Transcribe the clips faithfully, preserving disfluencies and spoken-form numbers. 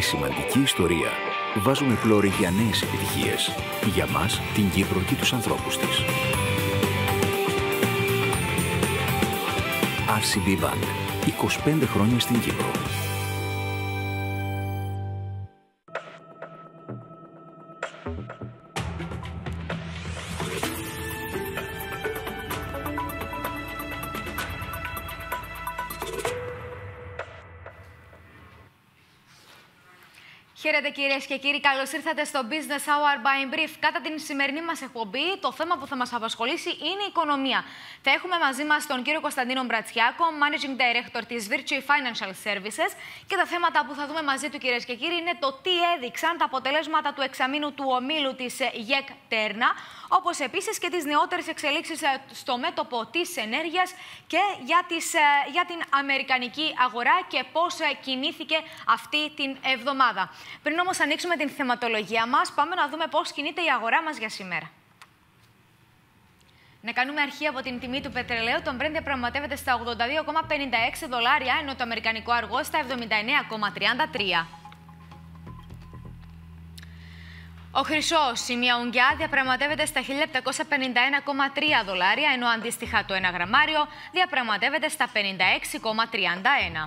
σημαντική ιστορία. Βάζουμε πλώρη για νέες επιτυχίες. Για μας, την Κύπρο και τους ανθρώπους της. αρ σι μπι Bank. είκοσι πέντε χρόνια στην Κύπρο. Χαίρετε κυρίες και κύριοι, καλώς ήρθατε στο Business Hour by Brief. Κατά την σημερινή μας εκπομπή, το θέμα που θα μας απασχολήσει είναι η οικονομία. Θα έχουμε μαζί μας τον κύριο Κωνσταντίνο Μπρατσιάκο, Managing Director της Virtue Financial Services, και τα θέματα που θα δούμε μαζί του, κυρίες και κύριοι, είναι το τι έδειξαν τα αποτελέσματα του εξαμήνου του ομίλου της ΓΕΚ Τέρνα, όπως επίσης και τις νεότερες εξελίξεις στο μέτωπο της ενέργειας και για, τις, για την αμερικανική αγορά και πώς κινήθηκε αυτή την εβδομάδα. Πριν όμως ανοίξουμε την θεματολογία μας, πάμε να δούμε πώς κινείται η αγορά μας για σήμερα. Να κάνουμε αρχή από την τιμή του πετρελαίου. Το Brent διαπραγματεύεται στα ογδόντα δύο κόμμα πενήντα έξι δολάρια, ενώ το αμερικανικό αργό στα εβδομήντα εννέα κόμμα τριάντα τρία. Ο χρυσός, η μία ουγγιά, διαπραγματεύεται στα χίλια επτακόσια πενήντα ένα κόμμα τρία δολάρια, ενώ αντίστοιχα το ένα γραμμάριο διαπραγματεύεται στα πενήντα έξι κόμμα τριάντα ένα.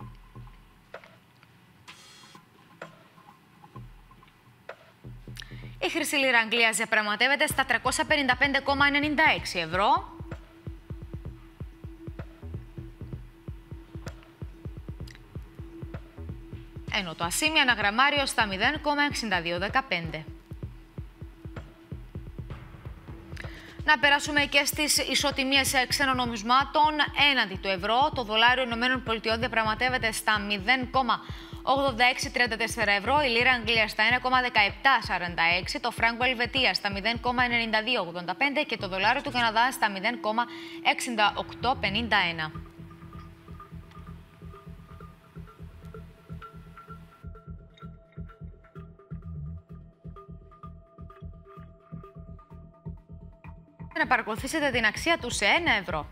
Η χρυσή λίρα Αγγλίας διαπραγματεύεται στα τριακόσια πενήντα πέντε κόμμα ενενήντα έξι ευρώ. Ενώ το ασήμι ένα γραμμάριο στα μηδέν κόμμα εξήντα δύο δεκαπέντε. Να περάσουμε και στις ισοτιμίες ξένων νομισμάτων έναντι του ευρώ. Το δολάριο Ηνωμένων Πολιτειών διαπραγματεύεται στα μηδέν κόμμα ογδόντα έξι τριάντα τέσσερα ευρώ, η λίρα Αγγλίας στα ένα κόμμα δεκαεπτά σαράντα έξι, το φράγκο Ελβετίας στα μηδέν κόμμα ενενήντα δύο ογδόντα πέντε και το δολάριο του Καναδά στα μηδέν κόμμα εξήντα οκτώ πενήντα ένα. Να παρακολουθήσετε την αξία του σε ένα ευρώ.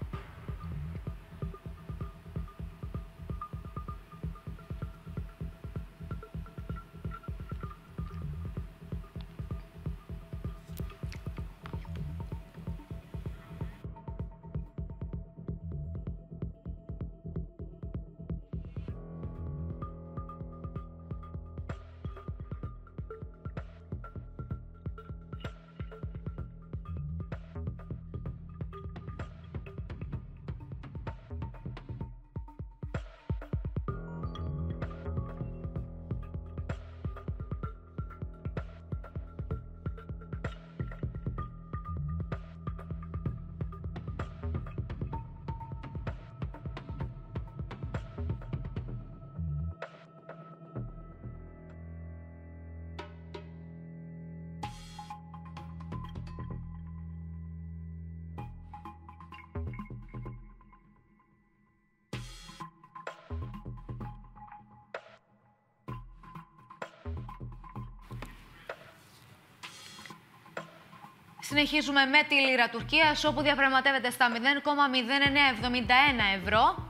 Συνεχίζουμε με τη λίρα Τουρκίας, όπου διαπραγματεύεται στα μηδέν κόμμα μηδέν εννέα εβδομήντα ένα ευρώ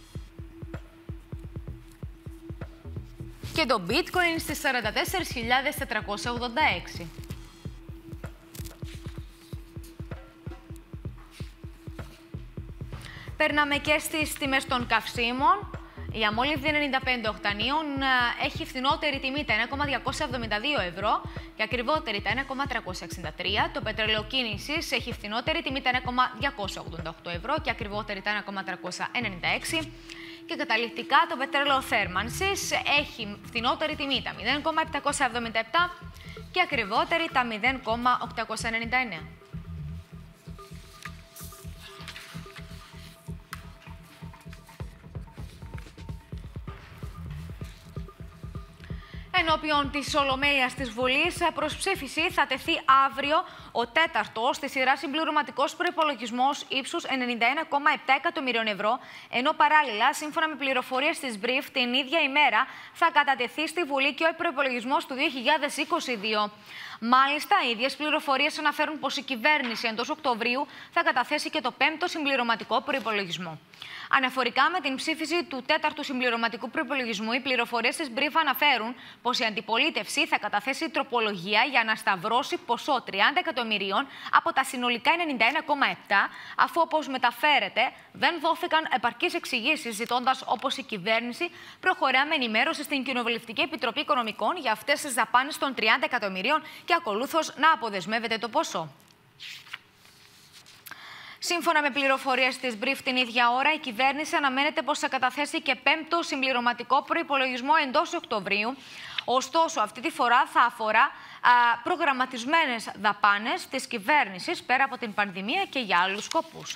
και το bitcoin στις σαράντα τέσσερις χιλιάδες τετρακόσια ογδόντα έξι. Περνάμε και στις τιμές των καυσίμων. Η αμόλυβδη ενενήντα πέντε οκτανίων έχει φθηνότερη τιμή τα ένα κόμμα διακόσια εβδομήντα δύο ευρώ και ακριβότερη τα ένα κόμμα τριακόσια εξήντα τρία. Το πετρέλαιο κίνησης έχει φθηνότερη τιμή τα ένα κόμμα διακόσια ογδόντα οκτώ ευρώ και ακριβότερη τα ένα κόμμα τριακόσια ενενήντα έξι. Και καταληκτικά το πετρέλαιο θέρμανσης έχει φθηνότερη τιμή τα μηδέν κόμμα επτακόσια εβδομήντα επτά και ακριβότερη τα μηδέν κόμμα οκτακόσια ενενήντα εννέα. Ενώπιον της Ολομέλειας της Βουλής, προς ψήφιση θα τεθεί αύριο ο τέταρτος στη σειρά συμπληρωματικός προϋπολογισμός ύψους ενενήντα ένα κόμμα επτά εκατομμυρίων ευρώ, ενώ παράλληλα, σύμφωνα με πληροφορίες της Brief, την ίδια ημέρα θα κατατεθεί στη Βουλή και ο προϋπολογισμός του δύο χιλιάδες είκοσι δύο. Μάλιστα, οι ίδιες πληροφορίες αναφέρουν πως η κυβέρνηση εντός Οκτωβρίου θα καταθέσει και το πέμπτο συμπληρωματικό προϋπολογισμό. Αναφορικά με την ψήφιση του τέταρτου συμπληρωματικού προϋπολογισμού, οι πληροφορίες της Brief αναφέρουν πως η αντιπολίτευση θα καταθέσει τροπολογία για να σταυρώσει ποσό τριάντα εκατομμυρίων από τα συνολικά ενενήντα ένα κόμμα επτά, αφού όπως μεταφέρεται δεν δόθηκαν επαρκείς εξηγήσεις, ζητώντας όπως η κυβέρνηση προχωρά με ενημέρωση στην Κοινοβουλευτική Επιτροπή Οικονομικών για αυτές τις δαπάνες των τριάντα εκατομμυρίων και ακολούθως να αποδεσμεύεται το ποσό. Σύμφωνα με πληροφορίες της Brief την ίδια ώρα, η κυβέρνηση αναμένεται πως θα καταθέσει και πέμπτο συμπληρωματικό προϋπολογισμό εντός Οκτωβρίου. Ωστόσο, αυτή τη φορά θα αφορά α, προγραμματισμένες δαπάνες της κυβέρνησης πέρα από την πανδημία και για άλλους σκοπούς.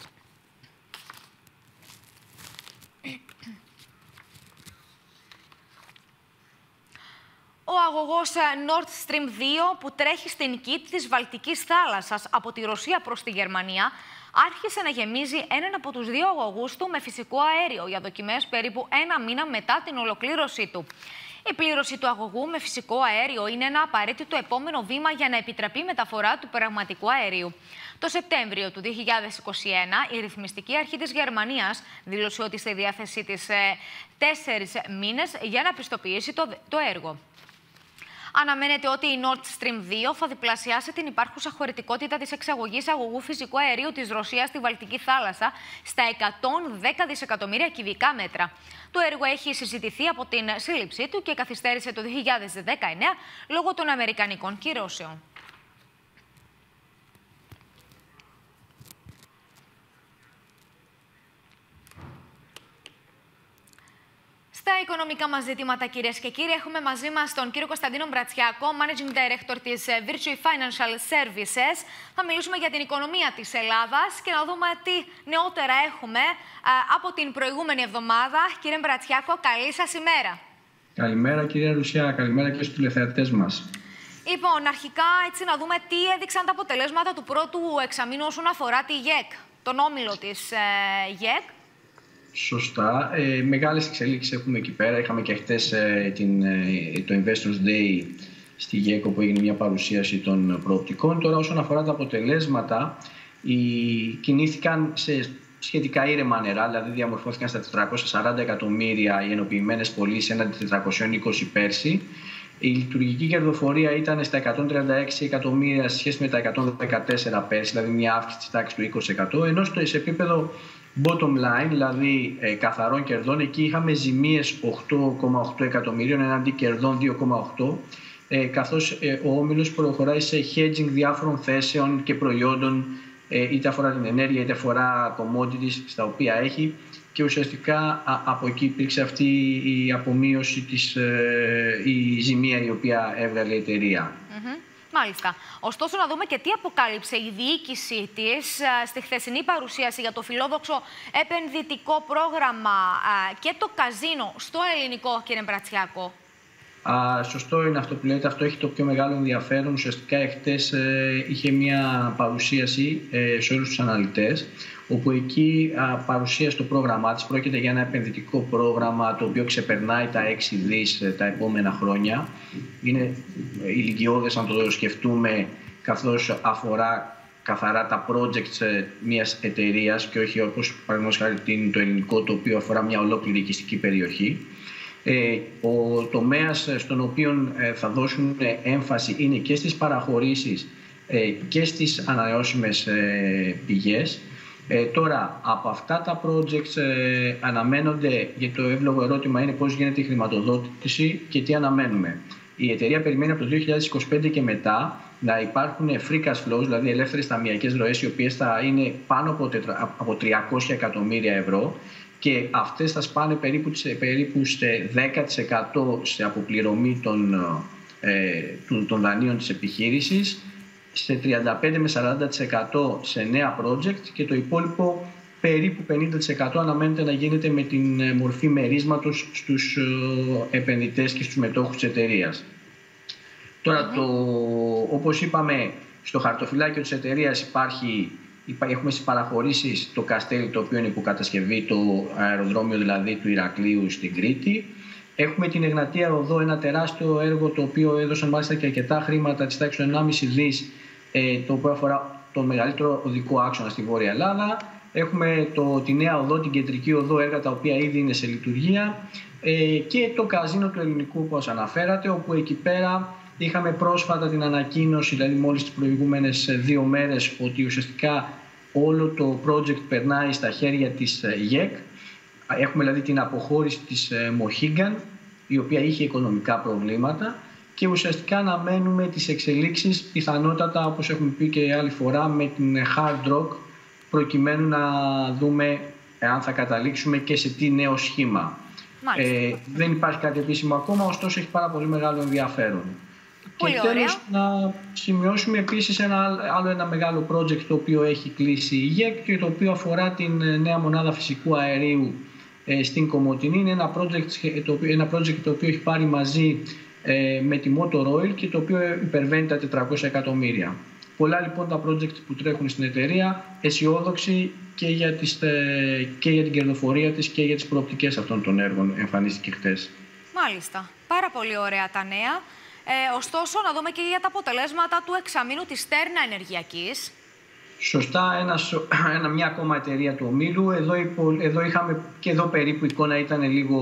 Ο αγωγός Nord Stream δύο, που τρέχει στην κήτη της Βαλτικής θάλασσας από τη Ρωσία προς τη Γερμανία, άρχισε να γεμίζει έναν από τους δύο αγωγούς του με φυσικό αέριο για δοκιμές περίπου ένα μήνα μετά την ολοκλήρωσή του. Η πλήρωση του αγωγού με φυσικό αέριο είναι ένα απαραίτητο επόμενο βήμα για να επιτραπεί η μεταφορά του πραγματικού αερίου. Το Σεπτέμβριο του δύο χιλιάδες είκοσι ένα, η ρυθμιστική αρχή της Γερμανίας δήλωσε ότι στη διάθεσή της ε, τέσσερις μήνες για να πιστοποιήσει το, το έργο. Αναμένεται ότι η Nord Stream δύο θα διπλασιάσει την υπάρχουσα χωρητικότητα της εξαγωγής αγωγού φυσικού αερίου της Ρωσίας στη Βαλτική θάλασσα στα εκατόν δέκα δισεκατομμύρια κυβικά μέτρα. Το έργο έχει συζητηθεί από την σύλληψή του και καθυστέρησε το δύο χιλιάδες δεκαεννέα λόγω των αμερικανικών κυρώσεων. Στα οικονομικά μας ζητήματα, κυρίες και κύριοι, έχουμε μαζί μας τον κύριο Κωνσταντίνο Μπρατσιάκο, Managing Director της Virtue Financial Services. Θα μιλήσουμε για την οικονομία της Ελλάδας και να δούμε τι νεότερα έχουμε α, από την προηγούμενη εβδομάδα. Κύριε Μπρατσιάκο, καλή σας ημέρα. Καλημέρα, κυρία Ρουσιά. Καλημέρα και στους τηλεθεατές μας. Λοιπόν, αρχικά έτσι να δούμε τι έδειξαν τα αποτελέσματα του πρώτου εξαμήνου όσον αφορά τη ΓΕΚ, τον όμιλο της ε, ΓΕΚ. Σωστά. Ε, μεγάλες εξελίξεις έχουμε εκεί πέρα. Είχαμε και χτες ε, την, ε, το Investors Day στη ΓΕΚ, όπου έγινε μια παρουσίαση των προοπτικών. Τώρα, όσον αφορά τα αποτελέσματα, οι, κινήθηκαν σε σχετικά ήρεμα νερά, δηλαδή διαμορφώθηκαν στα τετρακόσια σαράντα εκατομμύρια οι ενοποιημένες πωλήσεις έναντι τετρακόσια είκοσι πέρσι. Η λειτουργική κερδοφορία ήταν στα εκατόν τριάντα έξι εκατομμύρια σε σχέση με τα εκατόν δεκατέσσερα πέρσι, δηλαδή μια αύξηση της τάξης του είκοσι τοις εκατό, ενώ στο σε επίπεδο bottom line, δηλαδή ε, καθαρών κερδών, εκεί είχαμε ζημίες οκτώ κόμμα οκτώ εκατομμυρίων εναντί κερδών δύο κόμμα οκτώ, ε, καθώς ε, ο όμιλος προχωράει σε hedging διάφορων θέσεων και προϊόντων, ε, είτε αφορά την ενέργεια είτε αφορά commodities στα οποία έχει, και ουσιαστικά α, από εκεί υπήρξε αυτή η απομείωση, της, ε, η ζημία η οποία έβγαλε η εταιρεία. Mm-hmm. Μάλιστα. Ωστόσο, να δούμε και τι αποκάλυψε η διοίκησή της στη χθεσινή παρουσίαση για το φιλόδοξο επενδυτικό πρόγραμμα και το καζίνο στο ελληνικό, κύριε Μπρατσιάκο. Α, σωστό είναι αυτό που λέτε. Αυτό έχει το πιο μεγάλο ενδιαφέρον. Ουσιαστικά, εχθές ε, είχε μια παρουσίαση ε, σε όλους τους αναλυτές, όπου εκεί α, παρουσίασε το πρόγραμμά της. Πρόκειται για ένα επενδυτικό πρόγραμμα το οποίο ξεπερνάει τα έξι δις ε, τα επόμενα χρόνια. Είναι ηλικιώδες αν το σκεφτούμε, καθώς αφορά καθαρά τα projects ε, μιας εταιρείας και όχι όπως παραδείγματος χάρη το ελληνικό, το οποίο αφορά μια ολόκληρη οικιστική περιοχή. Ε, ο τομέας στον οποίο ε, θα δώσουν ε, έμφαση είναι και στις παραχωρήσεις ε, και στις ανανεώσιμες ε, πηγές. Ε, τώρα, από αυτά τα projects ε, αναμένονται, για το εύλογο ερώτημα είναι πώς γίνεται η χρηματοδότηση και τι αναμένουμε. Η εταιρεία περιμένει από το δύο χιλιάδες είκοσι πέντε και μετά να υπάρχουν free cash flows, δηλαδή ελεύθερες ταμειακές ροές, οι οποίες θα είναι πάνω από, τετρα, από τριακόσια εκατομμύρια ευρώ, και αυτές θα σπάνε περίπου, περίπου σε δέκα τοις εκατό σε αποπληρωμή των, ε, των δανείων της επιχείρησης, σε τριάντα πέντε με σαράντα τοις εκατό σε νέα project, και το υπόλοιπο περίπου πενήντα τοις εκατό αναμένεται να γίνεται με την μορφή μερίσματος στους επενδυτές και στους μετόχους της εταιρείας. Τώρα, το, όπως είπαμε, Στο χαρτοφυλάκιο της εταιρείας υπάρχει, έχουμε στις παραχωρήσεις το Καστέλι, το οποίο είναι υποκατασκευή, το αεροδρόμιο δηλαδή του Ηρακλείου στην Κρήτη. Έχουμε την Εγνατία Οδό, ένα τεράστιο έργο το οποίο έδωσαν μάλιστα και αρκετά χρήματα της τάξης του ενάμιση δις, το οποίο αφορά το μεγαλύτερο οδικό άξονα στη Βόρεια Ελλάδα. Έχουμε το, τη νέα οδό, την κεντρική οδό, έργα τα οποία ήδη είναι σε λειτουργία. Ε, και το καζίνο του Ελληνικού, όπως αναφέρατε, όπου εκεί πέρα είχαμε πρόσφατα την ανακοίνωση, δηλαδή μόλις τις προηγούμενες δύο μέρες, ότι ουσιαστικά όλο το project περνάει στα χέρια της ΓΕΚ. Έχουμε δηλαδή την αποχώρηση της Mohegan, η οποία είχε οικονομικά προβλήματα, και ουσιαστικά αναμένουμε τις εξελίξεις, πιθανότατα όπως έχουμε πει και άλλη φορά, με την Hard Rock, προκειμένου να δούμε αν θα καταλήξουμε και σε τι νέο σχήμα. Ε, δεν υπάρχει κάτι επίσημο ακόμα, ωστόσο έχει πάρα πολύ μεγάλο ενδιαφέρον. Πολύ και ωραία. τέλος, να σημειώσουμε επίσης ένα άλλο ένα μεγάλο project το οποίο έχει κλείσει η ΓΕΚ και το οποίο αφορά την νέα μονάδα φυσικού αερίου ε, στην Κομοτηνή. Είναι ένα project, το οποίο, ένα project το οποίο έχει πάρει μαζί ε, με τη Motor Oil και το οποίο υπερβαίνει τα τετρακόσια εκατομμύρια. Πολλά λοιπόν τα project που τρέχουν στην εταιρεία, αισιόδοξοι και για, τις, και για την κερδοφορία της και για τις προοπτικές αυτών των έργων, εμφανίστηκε χτες. Μάλιστα. Πάρα πολύ ωραία τα νέα. Ε, ωστόσο, να δούμε και για τα αποτελέσματα του εξαμήνου της Στέρνα Ενεργειακής. Σωστά, ένα, ένα, μια ακόμα εταιρεία του ομίλου. Εδώ, εδώ είχαμε και εδώ περίπου η εικόνα ήταν λίγο...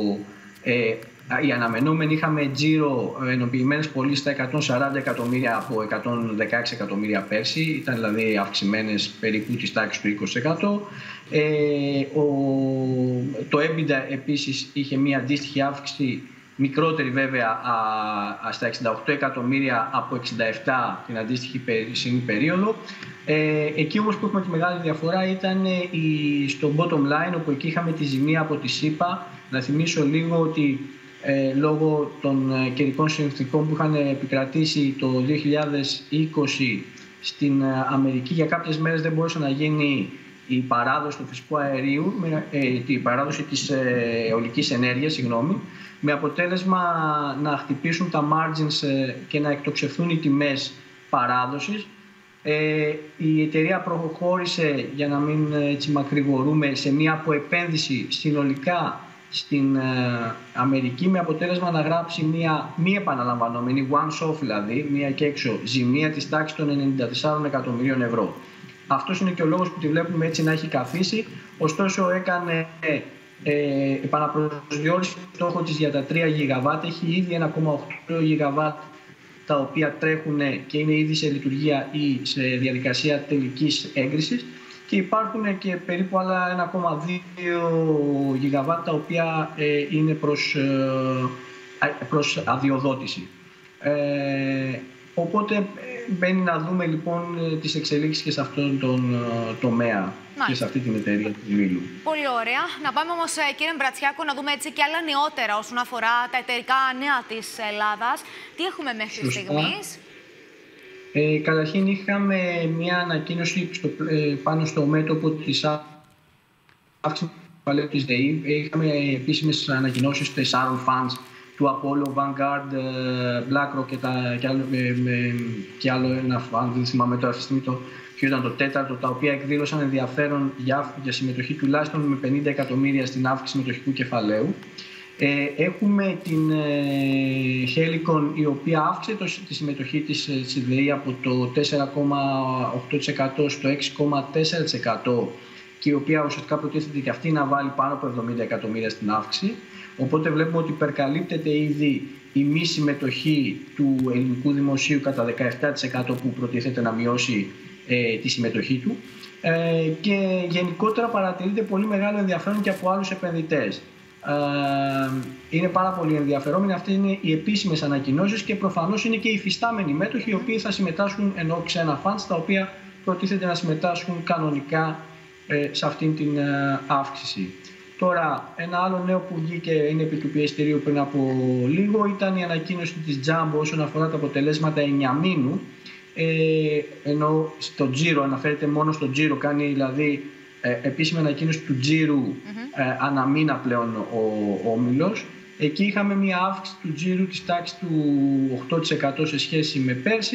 Ε, οι αναμενόμενοι, είχαμε τζίρο ενοποιημένες πωλήσεις στα εκατόν σαράντα εκατομμύρια από εκατόν δεκαέξι εκατομμύρια πέρσι. Ήταν δηλαδή αυξημένες περίπου της τάξης του είκοσι τοις εκατό. Ε, ο, το EBITDA επίσης είχε μια αντίστοιχη αύξηση, μικρότερη βέβαια, α, α, στα εξήντα οκτώ εκατομμύρια από εξήντα επτά την αντίστοιχη περσινή περίοδο. Ε, εκεί όμως που έχουμε τη μεγάλη διαφορά ήταν η, στο bottom line, όπου εκεί είχαμε τη ζημία από τη ΣΥΠΑ. Να θυμίσω λίγο ότι ε, λόγω των ε, καιρικών συνθηκών που είχαν επικρατήσει το δύο χιλιάδες είκοσι στην ε, Αμερική, για κάποιες μέρες δεν μπορούσε να γίνει η παράδοση του φυσικού αερίου, με, ε, η παράδοση της ε, αιωλικής ενέργειας, συγγνώμη, με αποτέλεσμα να χτυπήσουν τα margins ε, και να εκτοξευθούν οι τιμές παράδοσης. Ε, η εταιρεία προχώρησε, για να μην έτσι μακρηγορούμε, σε μια αποεπένδυση συνολικά στην ε, Αμερική, με αποτέλεσμα να γράψει μια μη επαναλαμβανόμενη, one-off δηλαδή, μια και έξω ζημία της τάξης των ενενήντα τεσσάρων εκατομμυρίων ευρώ. Αυτός είναι και ο λόγος που τη βλέπουμε έτσι να έχει καθίσει. Ωστόσο έκανε ε, επαναπροσδιορίση στόχο της για τα τρία γιγαβάτ. Έχει ήδη ένα κόμμα οκτώ γιγαβάτ τα οποία τρέχουν και είναι ήδη σε λειτουργία ή σε διαδικασία τελικής έγκρισης, και υπάρχουν και περίπου άλλα ένα κόμμα δύο γιγαβάτ τα οποία ε, είναι προς, ε, προς αδειοδότηση. Ε, οπότε μπαίνει να δούμε λοιπόν τις εξελίξεις και σε αυτόν τον uh, τομέα. Μάλιστα. Και σε αυτή την εταιρεία του ομίλου. Πολύ ωραία. Να πάμε όμως, κύριε Μπρατσιάκο, να δούμε έτσι και άλλα νεότερα όσον αφορά τα εταιρικά νέα της Ελλάδας. Τι έχουμε μέχρι Σωστά. στιγμής? Ε, καταρχήν είχαμε μια ανακοίνωση στο, ε, πάνω στο μέτωπο της αύξησης του κεφαλαίου της ΔΕΗ. Είχαμε επίσημες ανακοινώσεις τεσσάρων funds, του Apollo, Vanguard, BlackRock και, τα, και, άλλο, με, με, και άλλο ένα fund, δεν θυμάμαι τώρα αυτή τη στιγμή το ποιο ήταν το τέταρτο, τα οποία εκδήλωσαν ενδιαφέρον για, για συμμετοχή τουλάχιστον με πενήντα εκατομμύρια στην αύξηση συμμετοχικού κεφαλαίου. Ε, έχουμε την ε, Helicon, η οποία αύξησε το, τη συμμετοχή της στη ΔΕΗ από το τέσσερα κόμμα οκτώ τοις εκατό στο έξι κόμμα τέσσερα τοις εκατό, και η οποία ουσιαστικά προτίθεται και αυτή να βάλει πάνω από εβδομήντα εκατομμύρια στην αύξηση. Οπότε βλέπουμε ότι υπερκαλύπτεται ήδη η μη συμμετοχή του ελληνικού δημοσίου κατά δεκαεπτά τοις εκατό που προτίθεται να μειώσει ε, τη συμμετοχή του. Ε, και γενικότερα παρατηρείται πολύ μεγάλο ενδιαφέρον και από άλλους επενδυτές. Ε, είναι πάρα πολύ ενδιαφερόμενοι. Αυτές είναι οι επίσημες ανακοινώσεις και προφανώς είναι και οι υφιστάμενοι μέτοχοι, οι οποίοι θα συμμετάσχουν, ενώ ξένα funds, τα οποία προτίθεται να συμμετάσχουν κανονικά ε, σε αυτήν την ε, αύξηση. Τώρα, ένα άλλο νέο που βγήκε είναι επί του πιεστηρίου πριν από λίγο, ήταν η ανακοίνωση της Jumbo όσον αφορά τα αποτελέσματα εννιαμήνου, ε, ενώ στο τζίρο, αναφέρεται μόνο στο τζίρο, κάνει δηλαδή ε, επίσημη ανακοίνωση του τζίρου mm-hmm. ε, αναμήνα πλέον ο, ο όμιλος. Εκεί είχαμε μια αύξηση του τζίρου της τάξης του οκτώ τοις εκατό σε σχέση με πέρσι,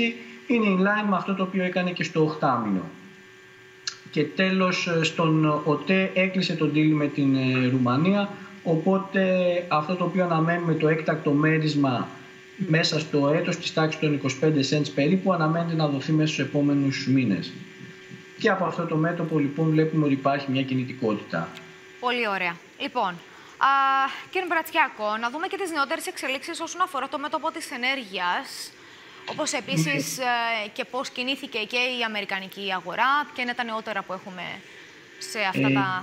είναι in line με αυτό το οποίο έκανε και στο οχτάμηνο. Και τέλος, στον ΟΤΕ έκλεισε τον deal με την Ρουμανία, οπότε αυτό το οποίο αναμένουμε, το έκτακτο μέρισμα μέσα στο έτος της τάξης των είκοσι πέντε cents περίπου, αναμένεται να δοθεί μέσα στους επόμενους μήνες. Και από αυτό το μέτωπο λοιπόν βλέπουμε ότι υπάρχει μια κινητικότητα. Πολύ ωραία. Λοιπόν, α, κύριε Μπρατσιάκο, να δούμε και τις νεότερες εξελίξεις όσον αφορά το μέτωπο της ενέργειας. Όπως επίσης ε, και πώς κινήθηκε και η αμερικανική αγορά. Ποια είναι τα νεότερα που έχουμε σε αυτά ε, τα...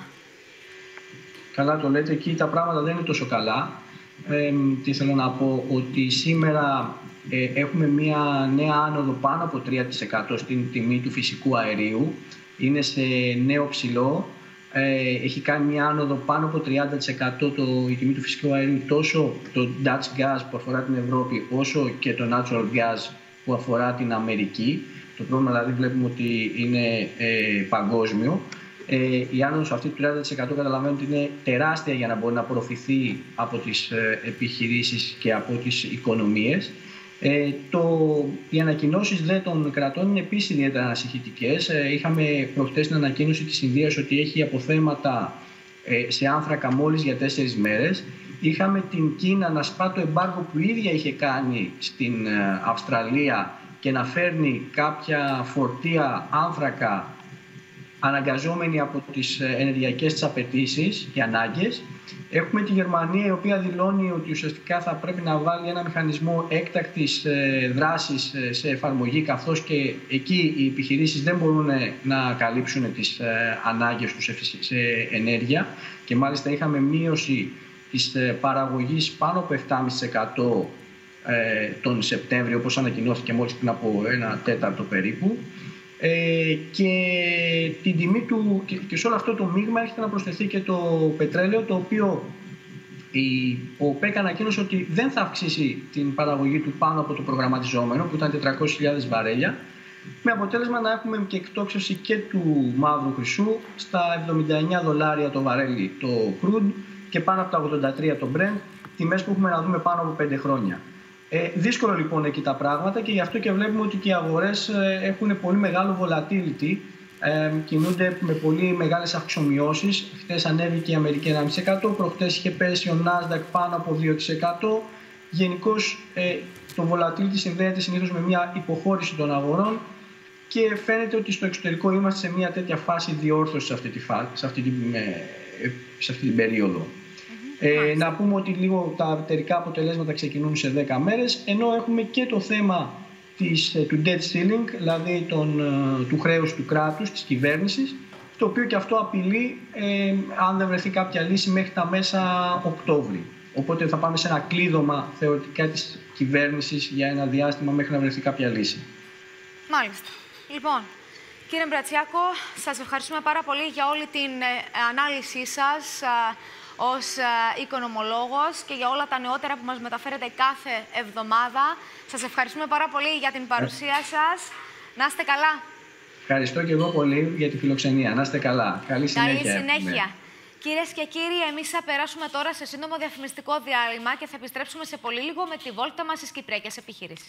Καλά το λέτε, εκεί τα πράγματα δεν είναι τόσο καλά. Ε, τι θέλω να πω, ότι σήμερα ε, έχουμε μια νέα άνοδο πάνω από τρία τοις εκατό στην τιμή του φυσικού αερίου. Είναι σε νέο ψηλό. Ε, έχει κάνει μια άνοδο πάνω από τριάντα τοις εκατό το, η τιμή του φυσικού αερίου, τόσο το Dutch Gas που αφορά την Ευρώπη, όσο και το Natural Gas που αφορά την Αμερική. Το πρόβλημα δηλαδή βλέπουμε ότι είναι ε, παγκόσμιο. Ε, η άνοδος αυτή του τριάντα τοις εκατό καταλαβαίνετε ότι είναι τεράστια για να μπορεί να απορροφηθεί από τις ε, επιχειρήσεις και από τις οικονομίες. Ε, το, οι ανακοινώσεις δε των κρατών είναι επίσης ιδιαίτερα ανασυχητικές. Ε, είχαμε προχτές την ανακοίνωση της Ινδίας ότι έχει αποθέματα ε, σε άνθρακα μόλις για τέσσερις μέρες. Είχαμε την Κίνα να σπά το εμπάργο που η ίδια είχε κάνει στην ε, Αυστραλία και να φέρνει κάποια φορτία άνθρακα αναγκαζόμενοι από τις ενεργειακές της απαιτήσεις και ανάγκες. Έχουμε τη Γερμανία, η οποία δηλώνει ότι ουσιαστικά θα πρέπει να βάλει ένα μηχανισμό έκτακτης δράσης σε εφαρμογή, καθώς και εκεί οι επιχειρήσεις δεν μπορούν να καλύψουν τις ανάγκες τους σε ενέργεια και μάλιστα είχαμε μείωση της παραγωγής πάνω από επτά κόμμα πέντε τοις εκατό τον Σεπτέμβριο, όπως ανακοινώθηκε μόλις πριν από ένα τέταρτο περίπου. Ε, και, την τιμή του, και, και σε όλο αυτό το μείγμα έρχεται να προσθεθεί και το πετρέλαιο, το οποίο η, ο ΟΠΕΚ ανακοίνωσε ότι δεν θα αυξήσει την παραγωγή του πάνω από το προγραμματιζόμενο, που ήταν τετρακόσιες χιλιάδες βαρέλια, με αποτέλεσμα να έχουμε και εκτόξευση και του μαύρου χρυσού στα εβδομήντα εννέα δολάρια το βαρέλι το crude και πάνω από τα ογδόντα τρία το Brent, τιμές που έχουμε να δούμε πάνω από πέντε χρόνια. Ε, δύσκολο λοιπόν εκεί τα πράγματα και γι' αυτό και βλέπουμε ότι και οι αγορές ε, έχουν πολύ μεγάλο volatility, ε, κινούνται με πολύ μεγάλες αυξομοιώσεις. Χθες ανέβηκε η Αμερική ένα κόμμα πέντε τοις εκατό, προχθές είχε πέσει ο Nasdaq πάνω από δύο τοις εκατό. Γενικώς ε, το volatility συνδέεται συνήθως με μια υποχώρηση των αγορών και φαίνεται ότι στο εξωτερικό είμαστε σε μια τέτοια φάση διόρθωσης σε αυτή, τη φάση, σε αυτή, την, ε, σε αυτή την περίοδο. Ε, να πούμε ότι λίγο τα εταιρικά αποτελέσματα ξεκινούν σε δέκα μέρες, ενώ έχουμε και το θέμα της, του debt ceiling, δηλαδή τον, του χρέους του κράτους, της κυβέρνησης, το οποίο και αυτό απειλεί ε, αν δεν βρεθεί κάποια λύση μέχρι τα μέσα Οκτώβρη. Οπότε θα πάμε σε ένα κλείδωμα θεωρητικά της κυβέρνησης για ένα διάστημα μέχρι να βρεθεί κάποια λύση. Μάλιστα. Λοιπόν, κύριε Μπρατσιάκο, σας ευχαριστούμε πάρα πολύ για όλη την ε, ανάλυση σας ως οικονομολόγος και για όλα τα νεότερα που μας μεταφέρετε κάθε εβδομάδα. Σας ευχαριστούμε πάρα πολύ για την παρουσία σας. Να είστε καλά. Ευχαριστώ και εγώ πολύ για τη φιλοξενία. Να είστε καλά. Καλή συνέχεια. Καλή συνέχεια. Κυρίες και κύριοι, εμείς θα περάσουμε τώρα σε σύντομο διαφημιστικό διάλειμμα και θα επιστρέψουμε σε πολύ λίγο με τη βόλτα μας στις κυπριακές επιχειρήσεις.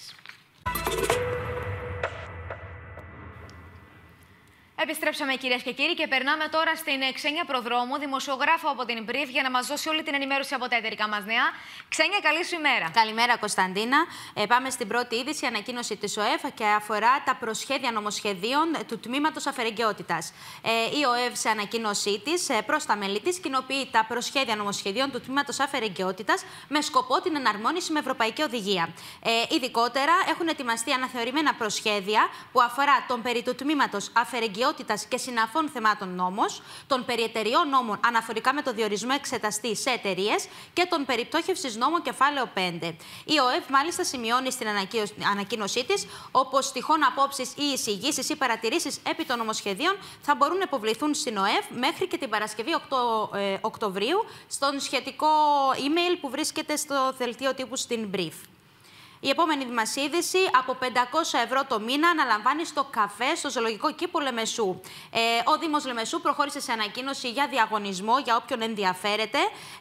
Επιστρέψαμε, κυρίες και κύριοι, και περνάμε τώρα στην Ξένια Προδρόμου, δημοσιογράφο από την Brief, για να μας δώσει όλη την ενημέρωση από τα εταιρικά μας νέα. Ξένια, καλή σου ημέρα. Καλημέρα, Κωνσταντίνα. Ε, πάμε στην πρώτη είδηση, ανακοίνωση της ΟΕΒ και αφορά τα προσχέδια νομοσχεδίων του τμήματος αφαιρεγκαιότητας. Ε, η ΟΕΒ, σε ανακοίνωσή της ε, προς τα μέλη της, κοινοποιεί τα προσχέδια νομοσχεδίων του τμήματος αφαιρεγκαιότητας με σκοπό την εναρμόνιση με ευρωπαϊκή οδηγία. Ε, ειδικότερα, έχουν ετοιμαστεί αναθεωρημένα προσχέδια που αφορά τον περί του τμήματος αφαιρεγκαιότητας και συναφών θεμάτων νόμος, των περιεταιριών νόμων αναφορικά με το διορισμό εξεταστή σε εταιρείες και των περιπτώχευσης νόμων κεφάλαιο πέντε. Η ΟΕΒ μάλιστα σημειώνει στην ανακοίνωσή της όπως τυχόν απόψεις ή εισηγήσεις ή παρατηρήσεις επί των νομοσχεδίων θα μπορούν να υποβληθούν στην ΟΕΒ μέχρι και την Παρασκευή οκτώ Οκτωβρίου στον σχετικό email που βρίσκεται στο δελτίο τύπου στην Brief. Η επόμενη μας είδηση, από πεντακόσια ευρώ το μήνα αναλαμβάνει στο καφέ στο Ζωολογικό Κήπο Λεμεσού. Ε, ο Δήμος Λεμεσού προχώρησε σε ανακοίνωση για διαγωνισμό για όποιον ενδιαφέρεται,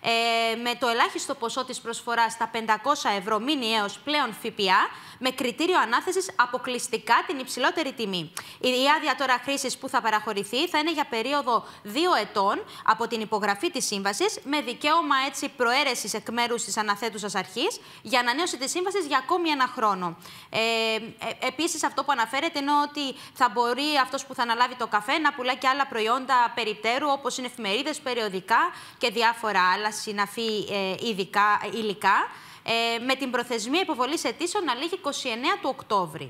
ε, με το ελάχιστο ποσό της προσφοράς στα πεντακόσια ευρώ μηνιαίως πλέον ΦΠΑ, με κριτήριο ανάθεσης αποκλειστικά την υψηλότερη τιμή. Η άδεια τώρα χρήσης που θα παραχωρηθεί θα είναι για περίοδο δύο ετών από την υπογραφή της σύμβασης, με δικαίωμα έτσι προαίρεσης εκ μέρους της αναθέτουσας αρχής για ανανέωση της σύμβασης για ακόμη ένα χρόνο. Ε, ε, επίσης, αυτό που αναφέρεται είναι ότι θα μπορεί αυτός που θα αναλάβει το καφέ να πουλά και άλλα προϊόντα περιττέρου, όπως είναι εφημερίδες, περιοδικά και διάφορα άλλα συναφή ε, ειδικά, υλικά, ε, με την προθεσμία υποβολής αιτήσεων να λήγει είκοσι εννέα του Οκτώβρη.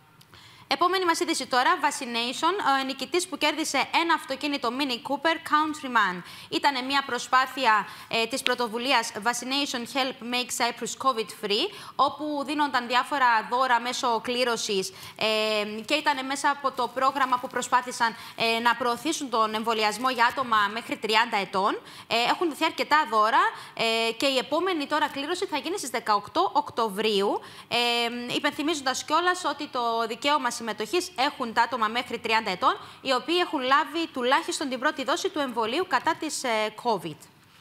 Επόμενη μας είδηση τώρα, Vaccination, ο νικητής που κέρδισε ένα αυτοκίνητο Mini Cooper Countryman. Ήταν μια προσπάθεια ε, της πρωτοβουλίας Vaccination Help Make Cyprus COVID Free, όπου δίνονταν διάφορα δώρα μέσω κλήρωσης ε, και ήταν μέσα από το πρόγραμμα που προσπάθησαν ε, να προωθήσουν τον εμβολιασμό για άτομα μέχρι τριάντα ετών. Ε, έχουν δοθεί αρκετά δώρα ε, και η επόμενη τώρα κλήρωση θα γίνει στις δεκαοκτώ Οκτωβρίου, ε, υπενθυμίζοντας κιόλας ότι το δικαίωμα συμμετοχής έχουν τα άτομα μέχρι τριάντα ετών, οι οποίοι έχουν λάβει τουλάχιστον την πρώτη δόση του εμβολίου κατά της ε, COVID.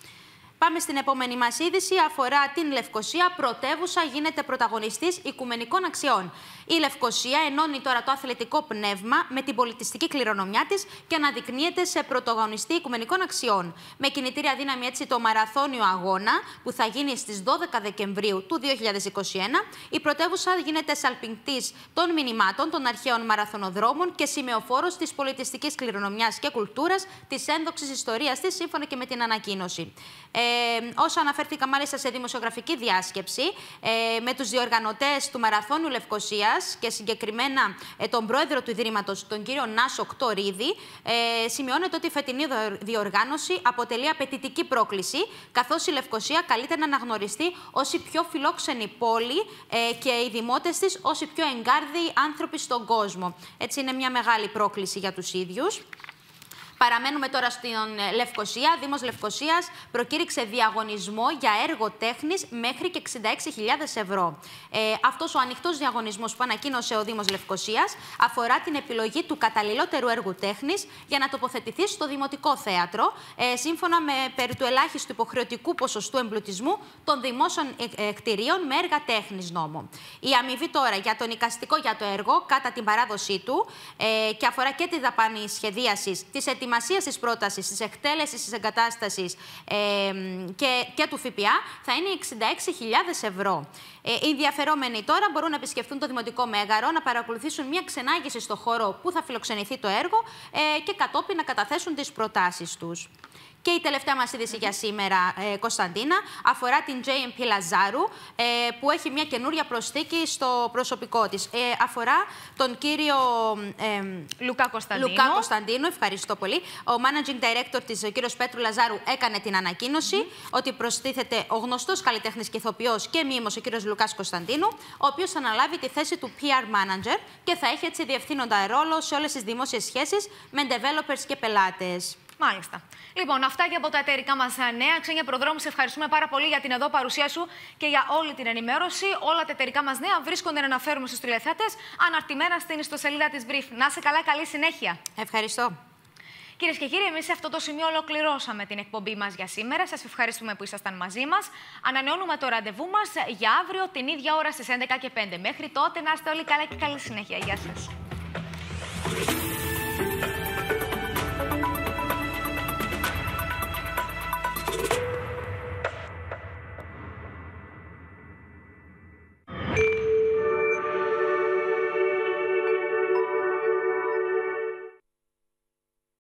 Πάμε στην επόμενη μας είδηση. Αφορά την Λευκοσία. Πρωτεύουσα γίνεται πρωταγωνιστής οικουμενικών αξιών. Η Λευκοσία ενώνει τώρα το αθλητικό πνεύμα με την πολιτιστική κληρονομιά της και αναδεικνύεται σε πρωταγωνιστή οικουμενικών αξιών. Με κινητήρια δύναμη έτσι το μαραθώνιο αγώνα που θα γίνει στις δώδεκα Δεκεμβρίου του δύο χιλιάδες είκοσι ένα, η πρωτεύουσα γίνεται σαλπιγγτής των μηνυμάτων των αρχαίων μαραθωνοδρόμων και σημεοφόρος της πολιτιστικής κληρονομιάς και κουλτούρας, της ένδοξης ιστορίας της, σύμφωνα και με την ανακοίνωση. Ε, όσο αναφέρθηκα μάλιστα σε δημοσιογραφική διάσκεψη ε, με τους διοργανωτές του Μαραθώνιου Λευκοσίας και συγκεκριμένα ε, τον πρόεδρο του Ιδρύματος, τον κύριο Νάσο Κτορίδη, ε, σημειώνεται ότι η φετινή διοργάνωση αποτελεί απαιτητική πρόκληση, καθώς η Λευκοσία καλείται να αναγνωριστεί ως η πιο φιλόξενη πόλη ε, και οι δημότες της ως οι πιο εγκάρδιοι άνθρωποι στον κόσμο. Έτσι είναι μια μεγάλη πρόκληση για τους ίδιους. Παραμένουμε τώρα στην Λευκοσία. Δήμος Λευκοσίας προκήρυξε διαγωνισμό για έργο τέχνης μέχρι και εξήντα έξι χιλιάδες ευρώ. Ε, αυτός ο ανοιχτός διαγωνισμός που ανακοίνωσε ο Δήμος Λευκοσίας αφορά την επιλογή του καταλληλότερου έργου τέχνης για να τοποθετηθεί στο Δημοτικό Θέατρο, ε, σύμφωνα με περί του ελάχιστου υποχρεωτικού ποσοστού εμπλουτισμού των δημόσιων ε, κτηρίων με έργα τέχνης νόμου. Η αμοιβή τώρα για τον εικαστικό για το έργο κατά την παράδοσή του ε, και αφορά και τη δαπάνη σχεδίασης, της ετοιμασίας της πρότασης, της εκτέλεσης της εγκατάστασης ε, και, και του ΦΠΑ θα είναι εξήντα έξι χιλιάδες ευρώ. Ε, οι ενδιαφερόμενοι τώρα μπορούν να επισκεφθούν το Δημοτικό Μέγαρο, να παρακολουθήσουν μια ξενάγηση στο χώρο που θα φιλοξενηθεί το έργο ε, και κατόπιν να καταθέσουν τις προτάσεις τους. Και η τελευταία μας είδηση για σήμερα, ε, Κωνσταντίνα, αφορά την τζέι εμ πι Λαζάρου, ε, που έχει μια καινούρια προσθήκη στο προσωπικό της. Ε, αφορά τον κύριο ε, Λουκά Κωνσταντίνο. Λουκά Κωνσταντίνο, ευχαριστώ πολύ. Ο Managing Director της, ο κύριος Πέτρου Λαζάρου, έκανε την ανακοίνωση mm. ότι προστίθεται ο γνωστός καλλιτέχνης και ηθοποιός και μήμος, ο κύριος Λουκάς Κωνσταντίνου, ο οποίος θα αναλάβει τη θέση του πι αρ Manager και θα έχει έτσι διευθύνοντα ρόλο σε όλες τις δημόσιες σχέσεις με developers και πελάτες. Μάλιστα. Λοιπόν, αυτά και από τα εταιρικά μας νέα. Ξένια Προδρόμου, σε ευχαριστούμε πάρα πολύ για την εδώ παρουσία σου και για όλη την ενημέρωση. Όλα τα εταιρικά μας νέα βρίσκονται να αναφέρουμε στους τηλεθεατές αναρτημένα στην ιστοσελίδα της Brief. Να είσαι καλά, καλή συνέχεια. Ευχαριστώ. Κυρίες και κύριοι, εμείς σε αυτό το σημείο ολοκληρώσαμε την εκπομπή μας για σήμερα. Σας ευχαριστούμε που ήσασταν μαζί μας. Ανανεώνουμε το ραντεβού μας για αύριο την ίδια ώρα στις έντεκα και πέντε. Μέχρι τότε να είστε όλοι καλά και καλή συνέχεια. Γεια σας.